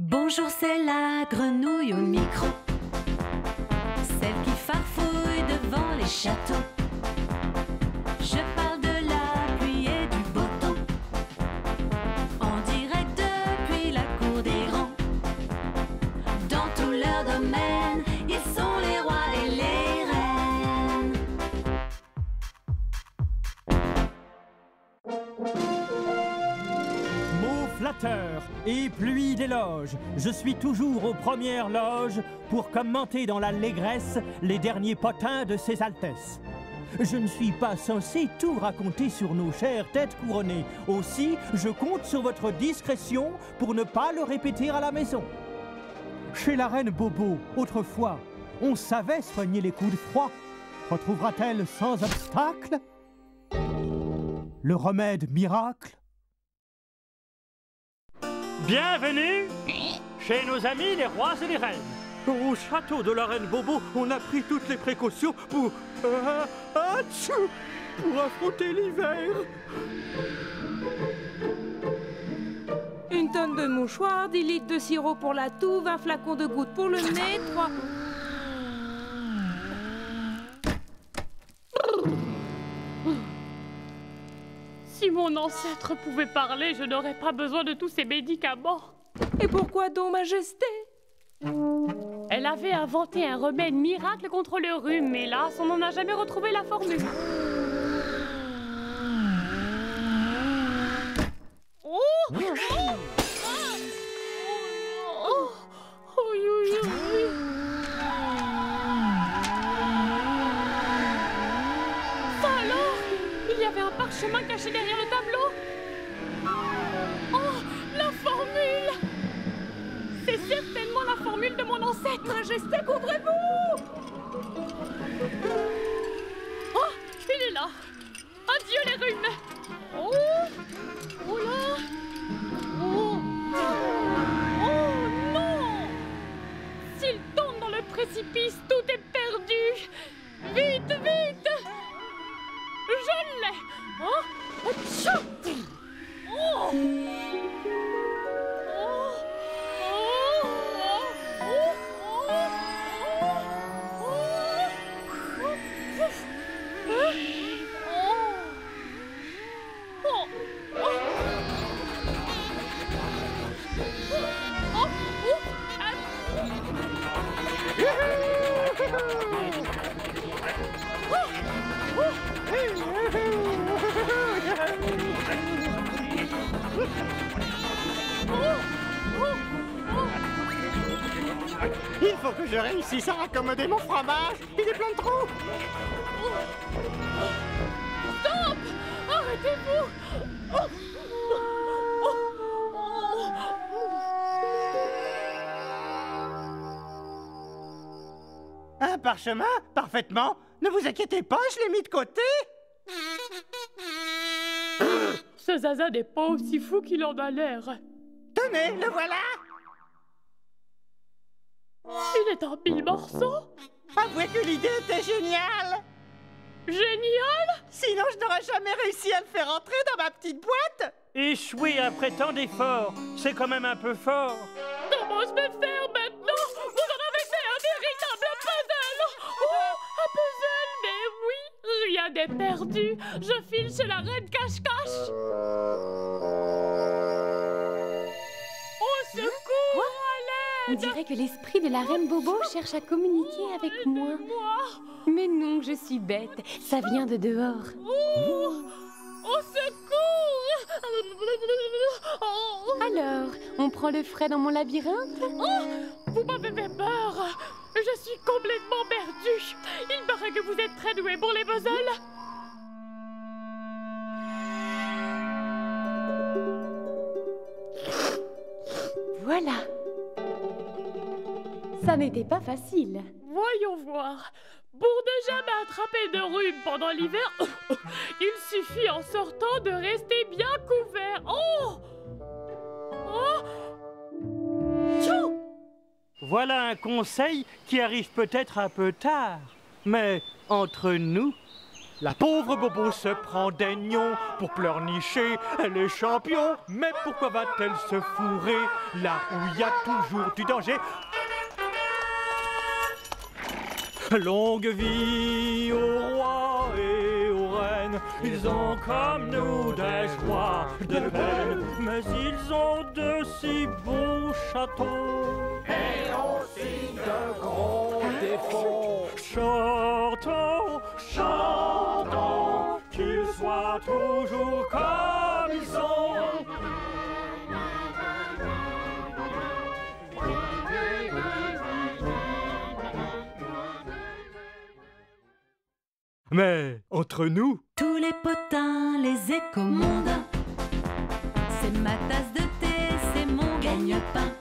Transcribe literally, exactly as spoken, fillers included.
Bonjour, c'est la grenouille au micro, celle qui farfouille devant les châteaux. Je parle de la pluie et du beau temps, en direct depuis la cour des grands. Dans tout leur domaine, ils sont les rois et les reines. Mots flatteurs et pluie d'éloges, je suis toujours aux premières loges pour commenter dans l'allégresse les derniers potins de ses altesses. Je ne suis pas censé tout raconter sur nos chères têtes couronnées. Aussi, je compte sur votre discrétion pour ne pas le répéter à la maison. Chez la reine Bobo, autrefois, on savait soigner les coups de froid. Retrouvera-t-elle sans obstacle le remède miracle? Bienvenue chez nos amis les rois et les reines. Au château de la reine Bobo, on a pris toutes les précautions pour... Euh, atchou, pour affronter l'hiver. Une tonne de mouchoirs, dix litres de sirop pour la toux, vingt flacons de gouttes pour le nez, trois... Si mon ancêtre pouvait parler, je n'aurais pas besoin de tous ces médicaments. Et pourquoi donc, Majesté? Elle avait inventé un remède miracle contre le rhume, mais hélas, on n'en a jamais retrouvé la formule. Oh, oh, oh, oh, oui, oui, oui. Ça alors, il y avait un parchemin caché derrière le tableau. Oh, la formule! C'est certainement la formule de mon ancêtre. Majesté, couvrez-vous! Oh, il est là. Adieu les rhumes. Oh, oh là. Oh, oh non! S'il tombe dans le précipice, tout est perdu. Vite, vite! Je l'ai. Oh, tchou! Oh! Il faut que je réussisse à raccommoder mon fromage. Il est plein de trous. Stop! Arrêtez-vous! Un parchemin? Parfaitement. Ne vous inquiétez pas, je l'ai mis de côté. Ce Zaza n'est pas aussi fou qu'il en a l'air. Tenez, le voilà. Il est en mille morceaux. Avouez que l'idée était géniale. Génial! Sinon, je n'aurais jamais réussi à le faire entrer dans ma petite boîte. Échouer après tant d'efforts, c'est quand même un peu fort. Comment je vais faire maintenant? Vous en avez fait un véritable puzzle! Oh, un puzzle, mais oui, rien n'est perdu. Je file chez la reine cache-cache. Au secours, à On l'aide! dirait que l'esprit de la reine Bobo cherche à communiquer avec moi. Moi! Mais non, je suis bête. Ça vient de dehors. Oh, au secours! Oh, Alors, on prend le frais dans mon labyrinthe? oh, vous m'avez fait peur! Je suis complètement perdue! Il paraît que vous êtes très doué pour les puzzles! Voilà. Ça n'était pas facile. Voyons voir. Pour ne jamais attraper de rhume pendant l'hiver, il suffit en sortant de rester bien couvert. Oh! Oh! Tchou! Voilà un conseil qui arrive peut-être un peu tard, mais entre nous, La pauvre Bobo se prend des nions pour pleurnicher, elle est champion. Mais pourquoi va-t-elle se fourrer là où il y a toujours du danger? Longue vie au roi et aux reines, ils ont comme nous des joies, des peines, mais ils ont de si beaux châteaux. Et aussi de gros défauts. Chantons, chantons, qu'ils soient toujours comme ils sont. Mais entre nous, tous les potins, les échos mondains, c'est ma tasse de thé, c'est mon gagne-pain.